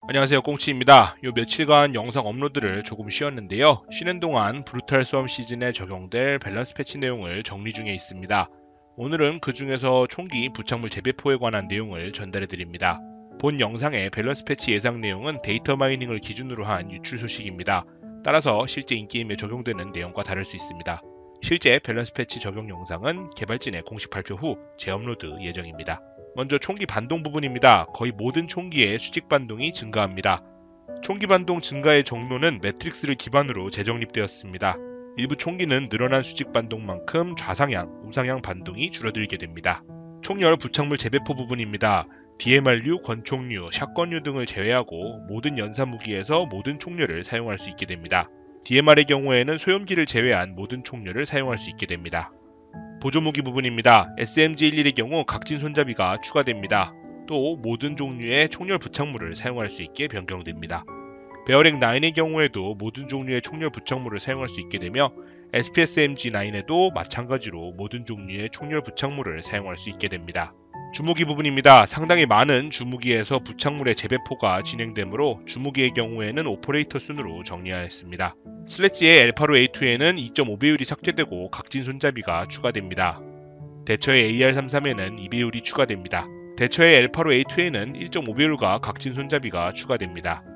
안녕하세요, 꽁치입니다. 요 며칠간 영상 업로드를 조금 쉬었는데요. 쉬는 동안 브루탈 수험 시즌에 적용될 밸런스 패치 내용을 정리 중에 있습니다. 오늘은 그 중에서 총기 부착물 재배포에 관한 내용을 전달해 드립니다. 본 영상의 밸런스 패치 예상 내용은 데이터 마이닝을 기준으로 한 유출 소식입니다. 따라서 실제 인게임에 적용되는 내용과 다를 수 있습니다. 실제 밸런스 패치 적용 영상은 개발진의 공식 발표 후 재업로드 예정입니다. 먼저 총기 반동 부분입니다. 거의 모든 총기의 수직 반동이 증가합니다. 총기 반동 증가의 정도는 매트릭스를 기반으로 재정립되었습니다. 일부 총기는 늘어난 수직 반동만큼 좌상향, 우상향 반동이 줄어들게 됩니다. 총열 부착물 재배포 부분입니다. DMR류, 권총류, 샷건류 등을 제외하고 모든 연사 무기에서 모든 총열을 사용할 수 있게 됩니다. DMR의 경우에는 소염기를 제외한 모든 총열을 사용할 수 있게 됩니다. 보조무기 부분입니다. SMG11의 경우 각진 손잡이가 추가됩니다. 또 모든 종류의 총열 부착물을 사용할 수 있게 변경됩니다. 베어링 9의 경우에도 모든 종류의 총열 부착물을 사용할 수 있게 되며 SPSMG9에도 마찬가지로 모든 종류의 총열 부착물을 사용할 수 있게 됩니다. 주무기 부분입니다. 상당히 많은 주무기에서 부착물의 재배포가 진행되므로 주무기의 경우에는 오퍼레이터 순으로 정리하였습니다. 슬래지의 엘파로 A2에는 2.5배율이 삭제되고 각진 손잡이가 추가됩니다. 대처의 AR33에는 2배율이 추가됩니다. 대처의 엘파로 A2에는 1.5배율과 각진 손잡이가 추가됩니다.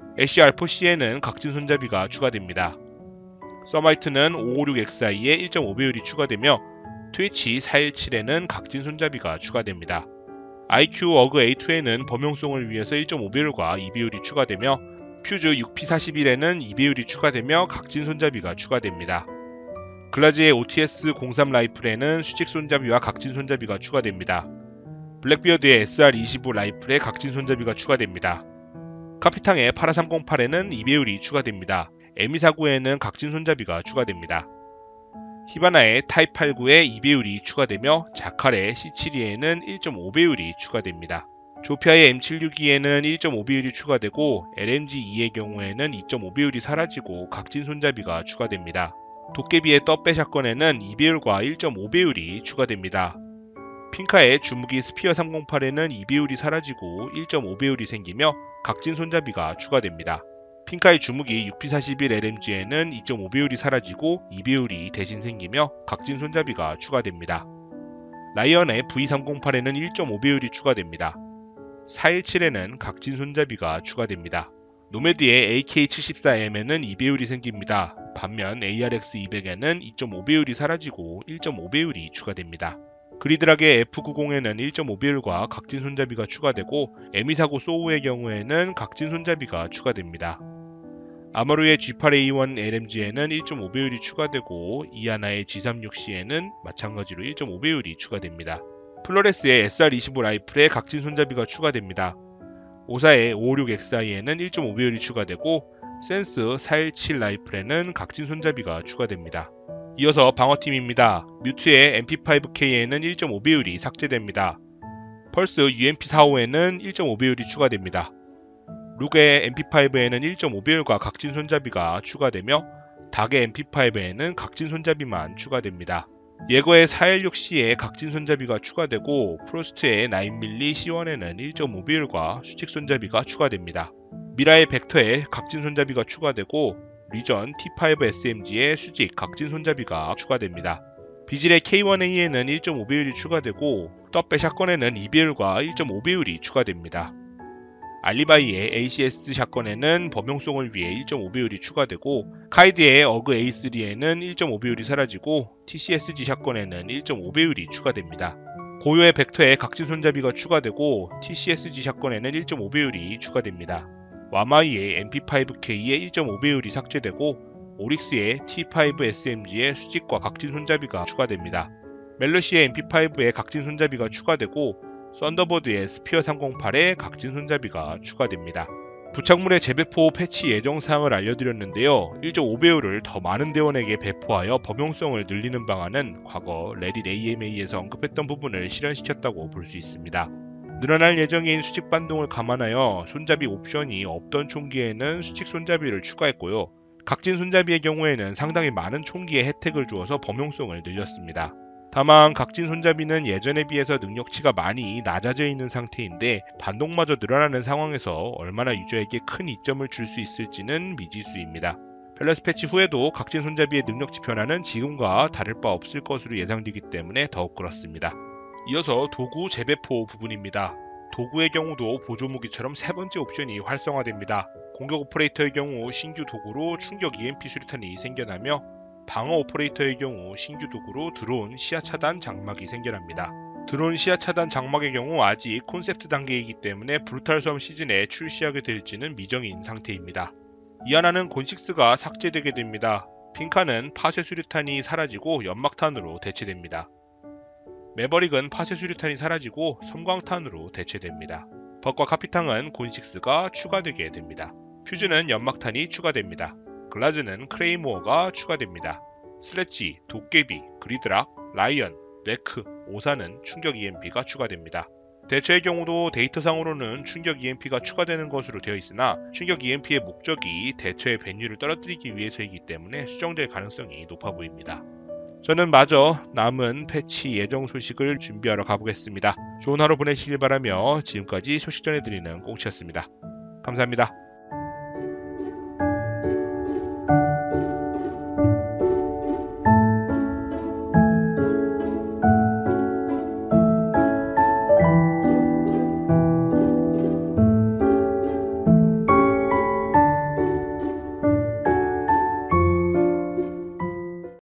SCR4C에는 각진 손잡이가 추가됩니다. 서마이트는 556XI에 1.5배율이 추가되며 트위치 417에는 각진 손잡이가 추가됩니다. IQ 어그 A2에는 범용성을 위해서 1.5배율과 2배율이 추가되며 퓨즈 6P41에는 2배율이 추가되며 각진 손잡이가 추가됩니다. 글라지의 OTS-03 라이플에는 수직 손잡이와 각진 손잡이가 추가됩니다. 블랙비어드의 SR25 라이플에 각진 손잡이가 추가됩니다. 카피탕의 파라 308에는 2배율이 추가됩니다. M249에는 각진 손잡이가 추가됩니다. 히바나의 타입 89에 2배율이 추가되며 자칼의 C72에는 1.5배율이 추가됩니다. 조피아의 M762에는 1.5배율이 추가되고 LMG2의 경우에는 2.5배율이 사라지고 각진 손잡이가 추가됩니다. 도깨비의 떡배 샷건에는 2배율과 1.5배율이 추가됩니다. 핑카의 주무기 스피어 308에는 2배율이 사라지고 1.5배율이 생기며 각진 손잡이가 추가됩니다. 핑카의 주무기 6P41 LMG에는 2.5배율이 사라지고 2배율이 대신 생기며 각진 손잡이가 추가됩니다. 라이언의 V308에는 1.5배율이 추가됩니다. 417에는 각진 손잡이가 추가됩니다. 노매드의 AK74M에는 2배율이 생깁니다. 반면 ARX200에는 2.5배율이 사라지고 1.5배율이 추가됩니다. 그리드락의 F90에는 1.5배율과 각진 손잡이가 추가되고 M249 소우의 경우에는 각진 손잡이가 추가됩니다. 아마루의 G8A1 LMG에는 1.5배율이 추가되고 이하나의 G36C에는 마찬가지로 1.5배율이 추가됩니다. 플로레스의 SR25 라이플에 각진 손잡이가 추가됩니다. 오사의 556XI에는 1.5배율이 추가되고 센스 417 라이플에는 각진 손잡이가 추가됩니다. 이어서 방어팀입니다. 뮤트의 MP5K에는 1.5배율이 삭제됩니다. 펄스 UMP45에는 1.5배율이 추가됩니다. 룩의 MP5에는 1.5배율과 각진 손잡이가 추가되며 닥의 MP5에는 각진 손잡이만 추가됩니다. 예거의 416C에 각진 손잡이가 추가되고 프로스트의 9mm C1에는 1.5배율과 수직 손잡이가 추가됩니다. 미라의 벡터에 각진 손잡이가 추가되고 리전 T5 SMG의 수직 각진 손잡이가 추가됩니다. 비질의 K1A에는 1.5배율이 추가되고 떡배 샷건에는 2배율과 1.5배율이 추가됩니다. 알리바이의 ACS 샷건에는 범용성을 위해 1.5배율이 추가되고 카이드의 어그 A3에는 1.5배율이 사라지고 TCSG 샷건에는 1.5배율이 추가됩니다. 고요의 벡터에 각진 손잡이가 추가되고 TCSG 샷건에는 1.5배율이 추가됩니다. 와마이의 MP5K에 1.5배율이 삭제되고 오릭스의 T5 SMG의 수직과 각진 손잡이가 추가됩니다. 멜러시의 MP5에 각진 손잡이가 추가되고 썬더버드의 스피어 308에 각진 손잡이가 추가됩니다. 부착물의 재배포 패치 예정사항을 알려드렸는데요. 1.5배율을 더 많은 대원에게 배포하여 범용성을 늘리는 방안은 과거 레딧 AMA에서 언급했던 부분을 실현시켰다고 볼 수 있습니다. 늘어날 예정인 수직 반동을 감안하여 손잡이 옵션이 없던 총기에는 수직 손잡이를 추가했고요. 각진 손잡이의 경우에는 상당히 많은 총기에 혜택을 주어서 범용성을 늘렸습니다. 다만 각진 손잡이는 예전에 비해서 능력치가 많이 낮아져 있는 상태인데 반동마저 늘어나는 상황에서 얼마나 유저에게 큰 이점을 줄 수 있을지는 미지수입니다. 밸런스 패치 후에도 각진 손잡이의 능력치 변화는 지금과 다를 바 없을 것으로 예상되기 때문에 더욱 그렇습니다. 이어서 도구 재배포 부분입니다. 도구의 경우도 보조무기처럼 세 번째 옵션이 활성화됩니다. 공격 오퍼레이터의 경우 신규 도구로 충격 EMP 수류탄이 생겨나며 방어 오퍼레이터의 경우 신규 도구로 드론 시야 차단 장막이 생겨납니다. 드론 시야 차단 장막의 경우 아직 콘셉트 단계이기 때문에 브루탈 수험 시즌에 출시하게 될지는 미정인 상태입니다. 이하나는 곤식스가 삭제되게 됩니다. 핑카는 파쇄 수류탄이 사라지고 연막탄으로 대체됩니다. 매버릭은 파쇄 수류탄이 사라지고 섬광탄으로 대체됩니다. 벅과 카피탕은 곤식스가 추가되게 됩니다. 퓨즈는 연막탄이 추가됩니다. 글라즈는 크레이모어가 추가됩니다. 슬래지, 도깨비, 그리드락, 라이언, 레크, 오사는 충격 EMP가 추가됩니다. 대처의 경우도 데이터상으로는 충격 EMP가 추가되는 것으로 되어 있으나 충격 EMP의 목적이 대처의 밸류를 떨어뜨리기 위해서이기 때문에 수정될 가능성이 높아 보입니다. 저는 마저 남은 패치 예정 소식을 준비하러 가보겠습니다. 좋은 하루 보내시길 바라며 지금까지 소식 전해드리는 꽁치였습니다. 감사합니다.